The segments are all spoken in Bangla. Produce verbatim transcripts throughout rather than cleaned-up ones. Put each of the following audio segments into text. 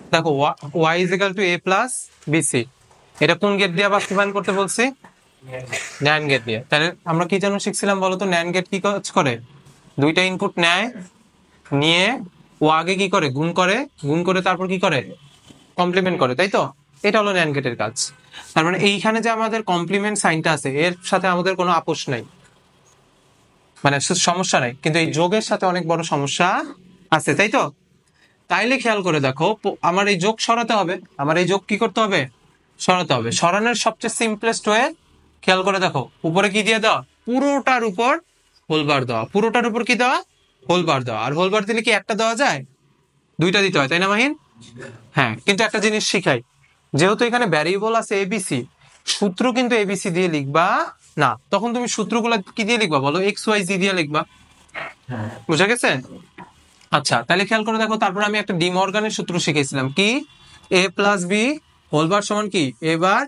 দেখো y is equal to a plus bc, এটা কোন গেট দিয়ে বাস্তবায়ন করতে বলছি? ন্যান্ড গেট দিয়ে। তাহলে আমরা কি যেন শিখছিলাম বলো তো, ন্যান্ড গেট কি কাজ করে? দুইটা ইনপুট নেয়, নিয়ে ও আগে কি করে গুণ করে, গুণ করে তারপর কি করে কমপ্লিমেন্ট করে, তাই তো? এটা হলো ন্যান্ড গেটের কাজ। তার মানে এইখানে যে আমাদের কমপ্লিমেন্ট সাইনটা আছে এর সাথে আমাদের কোনো আপোষ নাই, মানে সমস্যা নাই, কিন্তু এই যোগের সাথে অনেক বড় সমস্যা আছে, তাই তো? তাইলে খেয়াল করে দেখো, আমার এই যোগ সরাতে হবে, আমার এই যোগ কি করতে হবে? সরাতে হবে। সরানোর সবচেয়ে সিম্পলেস্ট ওয়ে খেয়াল করে দেখো, উপরে কি দিয়ে দেওয়া? পুরোটার উপর হোলবার দেওয়া। পুরোটার উপর কি দেওয়া? হোলবার দেওয়া। আর হোলবার দিলে কি একটা দেওয়া যায়? দুইটা দিতে হয়, তাই না মাহিন? হ্যাঁ, কিন্তু একটা জিনিস শিখাই, যেহেতু এখানে ভ্যারিয়েবল আছে এবিসি, সূত্র কিন্তু এবিসি দিয়ে লিখবা না। তখন তুমি সূত্রগুলো কি দিয়ে লিখবা বলো? এক্স ওয়াই জি দিয়ে লিখবা। বুঝা গেছে? আচ্ছা, তাহলে খেয়াল করে দেখো, তারপর আমি একটা ডি মর্গানের সূত্র শিখেছিলাম, কি? A plus B whole bar সমান কি? A bar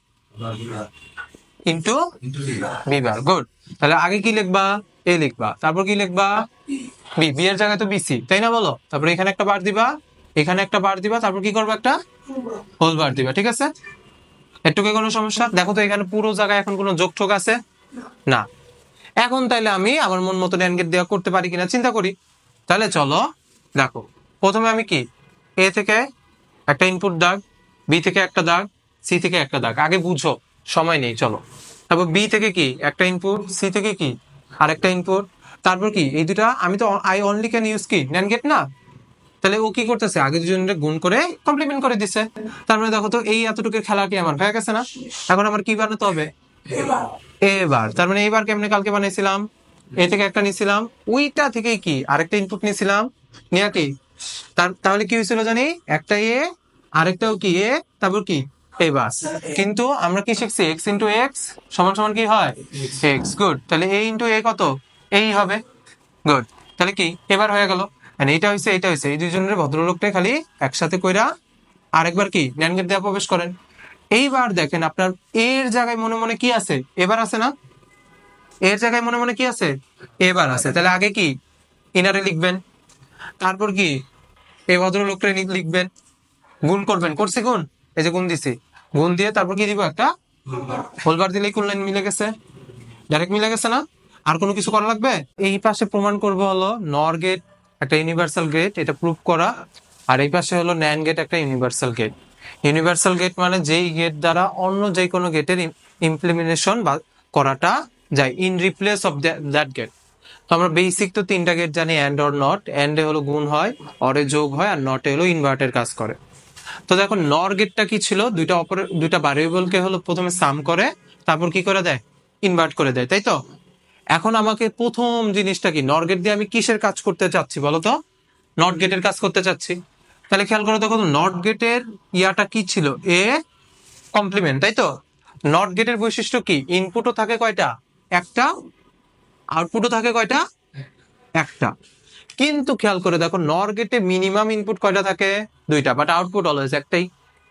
into B bar. Good. তাহলে আগে কি লিখবা? এ লিখবা, তারপর কি লিখবা? বি। বি এর জায়গায় তো বিসি, তাই না বলো? তারপর এখানে একটা বার দিবা, এখানে একটা বার দিবা, তারপর কি করবা? একটা হোল বার দিবা। ঠিক আছে? এটুকু কোনো সমস্যা? দেখো তো এখানে পুরো জায়গায় এখন কোনো যোগ ঠোক আছে না। এখন তাইলে আমি আমার মন মতো ন্যান্ড গেট দেওয়া করতে পারি কিনা চিন্তা করি। তাহলে চলো দেখো, প্রথমে আমি কি এ থেকে একটা ইনপুট দাগ, বি থেকে একটা দাগ, সি থেকে একটা দাগ। আগে বুঝো, সময় নেই, চলো। তারপর বি থেকে কি একটা ইনপুট, সি থেকে কি আরেকটা ইনপুট, তারপর কি এই দুটা, আমি তো আই অনলি ক্যান ইউজ কি ন্যান্ড গেট না। তাহলে ও কি করতেছে? আগে দুজনের গুণ করে কমপ্লিমেন্ট করে দিচ্ছে। তার মানে দেখো তো এই এতটুকুর খেলা কি আমার হয়ে গেছে না? এখন আমার কি বানাতে হবে? এবার। তার মানে এইবার কেমনে কালকে বানাইছিলাম, এ থেকে একটা নিছিলাম, ওইটা থেকে কি আরেকটা ইনপুট নিছিলাম, নিয়ে কি তাহলে কি হয়েছিল জানি? একটা এ, আরেকটাও কি এ, তারপর কি এই বাস। কিন্তু আমরা কি শিখছি? এক্স ইন্টু এক্স সমান সমান কি হয়? এক্স। গুড। তাহলে এ ইন্টু এ কত? এই হবে। গুড। তাহলে কি এবার হয়ে গেল, এইটা হয়েছে, এইটা হয়েছে, এই দুইজনের ভদ্রলোকটাই খালি একসাথে কইরা আরেকবার কি ন্যান্ড গেট দেওয়া প্রবেশ করেন। এইবার দেখেন আপনার এর জায়গায় মনে মনে কি আছে? এবার আছে না? এর জায়গায় মনে মনে কি আছে? এবার আছে। তাহলে আগে কি ইনারে লিখবেন, তারপর কি এই ভদ্রলোকটা লিখবেন, গুণ করবেন। করছি গুণ, এই যে গুণ দিছি, গুণ দিয়ে তারপর কি দিব? একটা হোলবার দিলেই কোন লাইন মিলে গেছে, ডাইরেক্ট মিলে গেছে না? আর কোনো কিছু করা লাগবে? এই পাশে প্রমাণ করবো হলো নর গেট একটা ইউনিভার্সাল গেট, এটা প্রুভ করা। আর এই পাশে হলো ন্যান্ড গেট একটা ইউনিভার্সাল গেট। ইউনিভার্সাল গেট মানে যেই গেট দ্বারা অন্য যে কোনো গেটের ইমপ্লিমেন্টেশন বা করাটা যায়, in replace of that gate. তো আমরা বেসিক তো তিনটা গেট জানি, অ্যান্ড অর নট। অ্যান্ডে হলো গুণ হয়, অরে যোগ হয়, আর নটে হলো ইনভার্টের কাজ করে। তো দেখো নর গেটটা কি ছিল? দুইটা অপরে দুইটা ভ্যারিয়েবলকে হলো প্রথমে সাম করে, তারপর কি করে দেয়? ইনভার্ট করে দেয়, তাই তো? এখন আমাকে প্রথম জিনিসটা কি, নর গেট দিয়ে আমি কিসের কাজ করতে চাচ্ছি বলো তো? নট গেটের কাজ করতে চাচ্ছি। তাহলে খেয়াল করো দেখো, নট গেটের ইয়াটা কি ছিল? এ কমপ্লিমেন্ট, তাই তো? নট গেটের বৈশিষ্ট্য কি? ইনপুটও থাকে কয়টা? একটা। আউটপুটও থাকে কয়টা? একটা। কিন্তু খেয়াল করে দেখো, নর গেটে মিনিমাম ইনপুট কয়টা থাকে? দুইটা, বাট আউটপুট অলওয়েজ একটাই।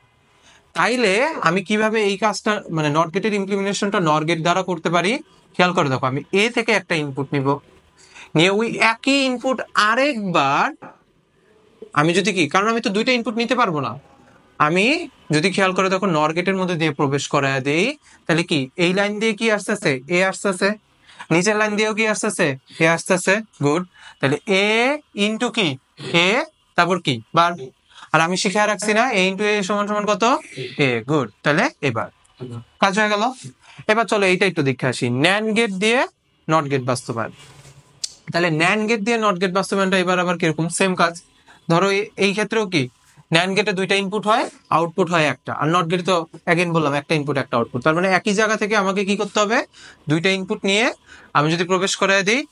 তাইলে আমি কিভাবে এই কাজটা, মানে নট গেটের ইমপ্লিমেন্টেশনটা নর গেট দ্বারা করতে পারি? খেয়াল করে দেখো, আমি এ থেকে একটা ইনপুট নিব, নিয়ে ওই একই ইনপুট আরেকবার আমি যদি কি, কারণ আমি তো দুইটা ইনপুট নিতে পারবো না, আমি যদি খেয়াল করে দেখো নর গেটের মধ্যে দিয়ে প্রবেশ করায় দেই, তাহলে কি এই লাইন দিয়ে কি আসতেছে? এ আসতেছে। নিচের লাইন দিয়েও কি আসতেছে? এ আসতেছে। গুড। তাহলে এ ইন্টু কি এ, তারপর কি বার। আর আমি শিখে রাখছি না এ ইন্টু এ সমান সমান কত? এ। গুড। তাহলে এবার কাজ হয়ে গেল। এবার চলো এইটা একটু দেখে আসি, ন্যান্ড গেট দিয়ে নট গেট বাস্তবায়ন। তাহলে ন্যান্ড গেট দিয়ে নট গেট বাস্তবায়নটা এবার আবার কিরকম? সেম কাজ। ধরো এই ক্ষেত্রেও কি ন্যান্ড গেটে দুইটা ইনপুট হয়, আউটপুট হয় একটা। আর নট গেটে তো অ্যাগেন বললাম একটা ইনপুট একটা আউটপুট। তার মানে একই জায়গা থেকে আমাকে কি করতে হবে? দুইটা ইনপুট নিয়ে আমি যদি প্রবেশ করায় দিই,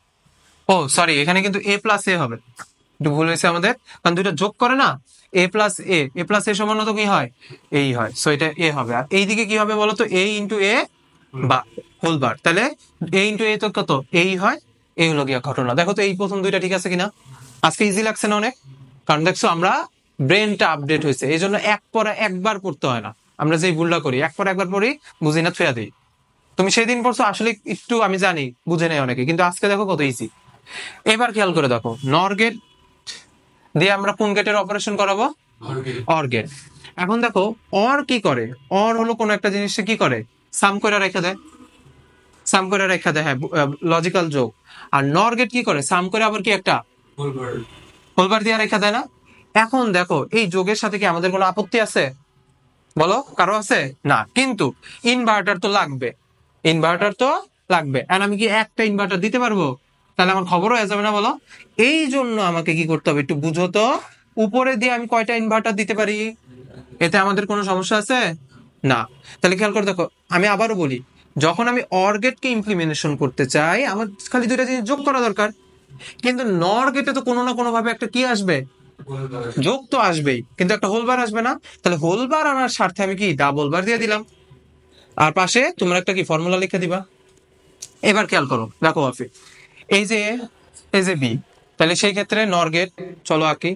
ও সরি, এখানে কিন্তু এ প্লাস এ হবে, একটু ভুল হয়েছে আমাদের, কারণ দুইটা যোগ করে না, এ প্লাস এ, এ প্লাস এ সমান তো কি হয়? এই হয়। সো এটা এ হবে। আর এইদিকে কি হবে বলতো? এ ইন্টু এ বা হোল বার। তাহলে এ ইন্টু এ তো কত? এই হয়। এই হলো গিয়া ঘটনা। দেখো তো এই প্রথম দুইটা ঠিক আছে কিনা? আজকে ইজি লাগছে না অনেক? কারণ দেখছো আমরা ব্রেনটা আপডেট হয়েছে, এই জন্য এক পড়া একবার পড়তে হয় না। আমরা যেই ভুলটা করি, এক পড়া একবার পড়ি, বুঝি না, ছুঁয়া দিই। তুমি সেই দিন পড়ছো আসলে একটু, আমি জানি বুঝে নেই অনেকে, কিন্তু আজকে দেখো কত ইজি। এবার খেয়াল করে দেখো, নর গেট দিয়ে আমরা কোন গেটের অপারেশন করাবো? OR gate. এখন দেখো অর কি করে, অর হলো কোন একটা জিনিসে কি করে, সাম করে রেখে দেয়, সাম করে রেখে দেয়, হ্যাঁ লজিক্যাল যোগ। আর নর গেট কি করে, সাম করে আবার কি একটা হোলবার দিয়ে রেখে দেয় না। এখন দেখো এই যোগের সাথে কি আমাদের কোনো আপত্তি আছে, বলো কারো আছে না, কিন্তু ইনভার্টার তো লাগবে, ইনভার্টার তো লাগবে। আর আমি কি একটা ইনভার্টার দিতে পারবো, তাহলে আমার খবর হয়ে যাবে না, বলো। এই জন্য আমাকে কি করতে হবে, একটু বুঝো তো, উপরে দিয়ে আমি কয়টা ইনভার্টার দিতে পারি, এতে আমাদের কোনো সমস্যা আছে না। তাহলে খেয়াল করে দেখো, আমি আবারও বলি, যখন আমি অর গেটকে ইমপ্লিমেন্টেশন করতে চাই আমার খালি দুইটা জিনিস যোগ করা দরকার, কিন্তু নর গেটে তো কোনো না কোনো ভাবে একটা কি আসবে, যোগ তো আসবেই, কিন্তু একটা হোলবার আসবে না। তাহলে হোলবার আনার স্বার্থে আমি কি ডাবল বার দিয়ে দিলাম, আর পাশে তোমরা একটা কি ফর্মুলা লিখে দিবা। এবার খেয়াল করো, দেখো অফি, এই যে এই যে বি, তাহলে সেই ক্ষেত্রে নর গেট, চলো আঁকি,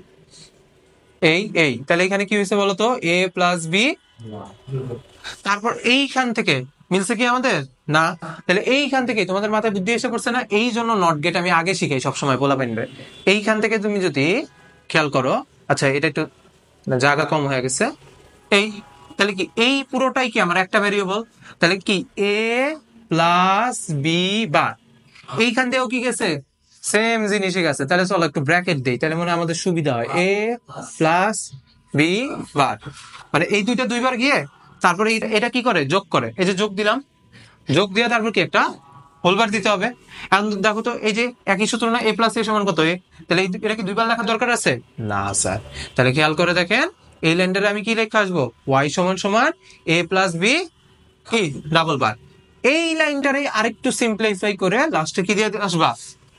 এই এই তাহলে এখানে কি হয়েছে বলতো, এ প্লাস বি, তারপর এইখান থেকে মিলছে কি আমাদের না, তাহলে এইখান থেকে তোমাদের মাথায় বুদ্ধি এসে পড়ছে না, এই জন্য নট গেট আমি আগে শিখাই সবসময় বলা পাইবে। এইখান থেকে তুমি যদি খেয়াল করো, আচ্ছা এটা একটু জায়গা কম হয়ে গেছে, এই তাহলে কি এই পুরোটাই কি আমার একটা ভেরিয়েবল, তাহলে কি এ প্লাস বি বার, এইখান থেকেও কি গেছে সেম জিনিসই গেছে, তাহলে চলো একটু ব্র্যাকেট দেই, তাহলে মনে হয় আমাদের সুবিধা হয়, এ প্লাস বি বার, মানে এই দুইটা দুইবার গিয়ে তারপরে এটা কি করে যোগ করে, এই যে যোগ দিলাম, যোগ দিয়ে তারপর কি একটা হোলবার দিতে হবে। এখন দেখো তো এই যে একই সূত্র না, এ প্লাস এ সমান কত এ, তাহলে এটা কি দুইবার লেখার দরকার আছে না স্যার। তাহলে খেয়াল করে দেখেন এই লাইনটারে আমি কি লেখা আসবো, ওয়াই সমান সমান এ প্লাস বি কি ডাবল বার, এই লাইনটারে আরেকটু সিম্পলিফাই করে লাস্টে কি দিয়ে আসবা,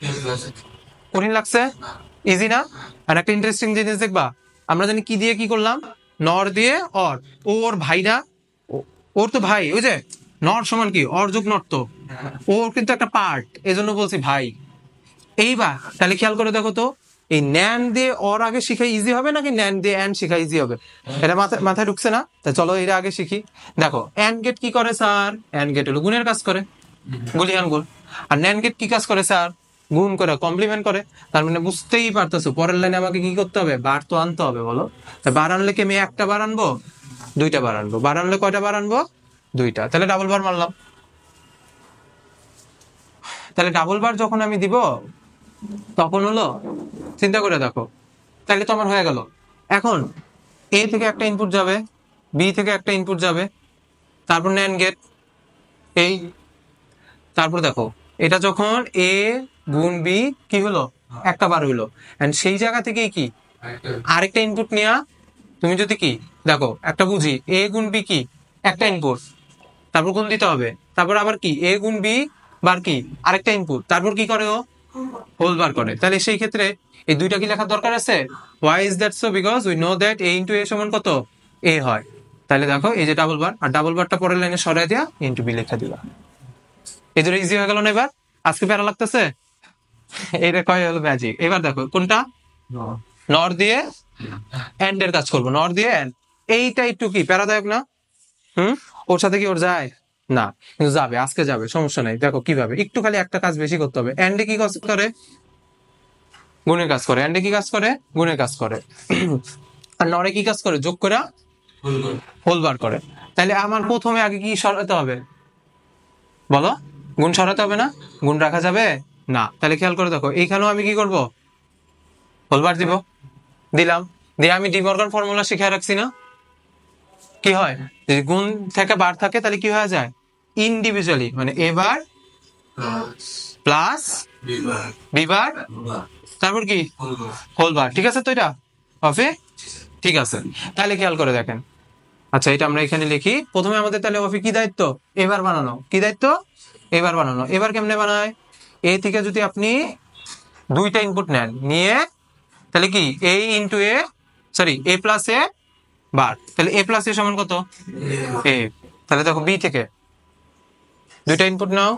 কঠিন লাগছে, ইজি না। আর একটা ইন্টারেস্টিং জিনিস দেখবা, আমরা জানি কি দিয়ে কি করলাম, নর দিয়ে অর, ওর ভাই না, ওর তো ভাই, ওই যে নর সমান কি অর যোগ নর, তো ওর কিন্তু একটা পার্ট, এই জন্য বলছি ভাই। এইবার তাহলে খেয়াল করে দেখো তো, এই ন্যান দিয়ে অর আগে শিখা ইজি হবে নাকি ন্যান দিয়ে অ্যান্ড শিখা ইজি হবে, এটা মাথায় মাথায় ঢুকছে না, তা চলো এটা আগে শিখি। দেখো অ্যান্ড গেট কি করে স্যার, অ্যান্ড গেট হলো গুণের কাজ করে, গুলিয়ান গুণ। আর ন্যান গেট কি কাজ করে স্যার, গুণ করে, কমপ্লিমেন্ট করে। তার মানে বুঝতেই পারতেছো পরের লাইনে আমাকে কি করতে হবে, বার তো আনতে হবে, বলো। বার আনলে কি আমি একটা বার আনবো, দুইটা বার আনবো, বার আনলে কয়টা বার আনবো, দুইটা, তাহলে ডাবল বার মারলাম। তাহলে ডাবল বার যখন আমি দিব তখন হলো, চিন্তা করে দেখো, তাহলে তো আমার হয়ে গেল। এখন এ থেকে একটা ইনপুট যাবে, বি থেকে একটা ইনপুট যাবে, তারপর ন্যান্ড গেট এই, তারপর দেখো এটা যখন এ গুণ বি কি হলো, একটা বার হইলো, এন্ড সেই জায়গা থেকেই কি আরেকটা ইনপুট নেওয়া, তুমি যদি কি দেখো একটা বুঝি, এ গুণ বি কি একটা ইনপুট, তারপর গুণ দিতে হবে, তারপর আবার কি এ গুণ বি বার কি আরেকটা ইনপুট, তারপর কি করে ও হোল বার করে। তাহলে সেই ক্ষেত্রে এই দুইটা কি লেখার দরকার আছে, why is that so, because we know that a into a সমান কত a হয়। তাহলে দেখো এই যে ডাবল বার, আর ডাবল বারটা পরের লাইনে সরাই দিয়া ইনটু বি লেখা দিবা, এই জন্য ইজি হয়ে গেল না। এবার আজকে প্যারা লাগতেছে, এইটা কয় হলো ম্যাজিক। এবার দেখো কোনটা, নর দিয়ে এন্ড এর কাজ করবো, নর দিয়ে এন্ড, এইটা একটু কি প্যারাদায়ক না, হুম, ওর সাথে কি ওর যায় না, কিন্তু যাবে, আজকে যাবে, সমস্যা নাই। দেখো কিভাবে, একটু খালি একটা কাজ বেশি করতে হবে, এন্ডে কি কাজ করে, গুণের কাজ করে, এন্ডে কি কাজ করে, গুণের কাজ করে, আর নরে কি কাজ করে, যোগ করে হোল বার করে। তাহলে আমার প্রথমে আগে কি সরাতে হবে, বলো, গুণ সরাতে হবে না, গুণ রাখা যাবে না। তাহলে খেয়াল করে দেখো এইখানেও আমি কি করব, হোলবার দিব, দিলাম, দিয়ে আমি ডি মর্গান ফর্মুলা শিখে রাখছি না, কি হয় যদি গুণ থেকে বার থাকে তাহলে কি হয়ে যায়, ইন্ডিভিজুয়ালি, মানে এবার প্লাস বিবার, তারপর কি হোলবার, ঠিক আছে তো, এটা হবে ঠিক আছে। তাহলে খেয়াল করে দেখেন, আচ্ছা এটা আমরা এখানে লিখি, প্রথমে আমাদের তাহলে অফি কি দায়িত্ব, এবার বানানো, কি দায়িত্ব, এবার বানানো। এবার কেমনে বানায়, এ থেকে যদি আপনি দুইটা ইনপুট নেন, নিয়ে তাহলে কি A into A, sorry A plus A bar, তাহলে এ প্লাস এ সমান কত এ, তাহলে দেখো বি থেকে দুইটা ইনপুট নাও,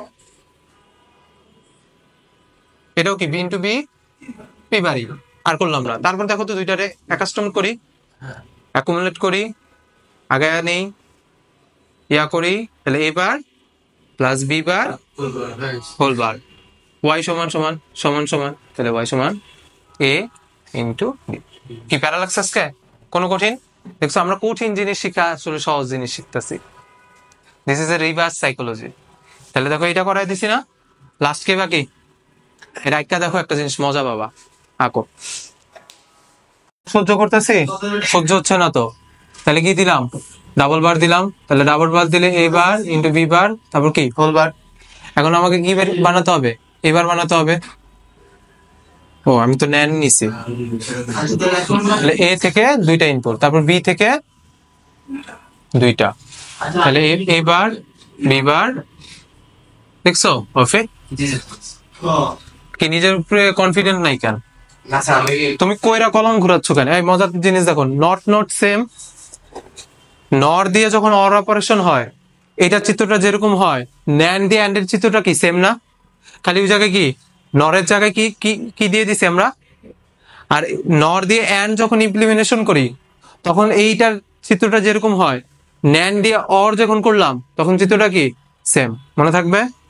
এটাও কি বি ইন্টু বি, পি বাড়ি আর করলাম না। তারপর দেখো তো দুইটারে অ্যাকাস্টম করি, অ্যাকুমুলেট করি, আগে নেই ইয়া করি, তাহলে A bar plus B bar whole bar, Y সমান সমান সমান সমান, তাহলে ওয়াই সমান এ ইন্টু বি। কি প্যারালাক্স আজকে কোনো কঠিন? দেখছো আমরা কঠিন জিনিস শিখা আসলে সহজ জিনিস শিখতেছি। This is a reverse psychology. তাহলে দেখো এটা করাই দিছি না, লাস্ট কে বাকি? এটা একটা দেখো একটা জিনিস মজা বাবা, আঁকো। সহ্য করতেছি, সহ্য হচ্ছে না তো, তাহলে কি দিলাম? ডাবল বার দিলাম। তাহলে ডাবল বার দিলে এ বার ইন্টু বি বার, তারপর কি হোল বার। এখন আমাকে কি বানাতে হবে? এবার বানাতে হবে। ও আমি তো ন্যান নিছি। তাহলে এ থেকে দুইটা ইনপুট, তারপর বি থেকে দুইটা, তাহলে এ বার বি বার। দেখছো পারফেক্ট? কি নিজের উপরে কনফিডেন্ট নাই কেন? তুমি কইরা কলম ঘুরাচ্ছ কেন? এই মজার জিনিস দেখো, নট নট সেম। নর দিয়ে যখন অর অপারেশন হয়, এটার চিত্রটা যেরকম হয়, ন্যান দিয়ে অ্যান্ডের চিত্রটা কি সেম না? খালি ওই জায়গায় কি নরের জায়গায় কি কি কি দিয়ে দিছি আমরা। আর নর দিয়ে অ্যান্ড যখন ইমপ্লিমেন্টেশন করি, তখন এইটার চিত্রটা যেরকম হয়, ন্যান দিয়ে অর যখন করলাম তখন চিত্রটা কি সেম। মনে থাকবে?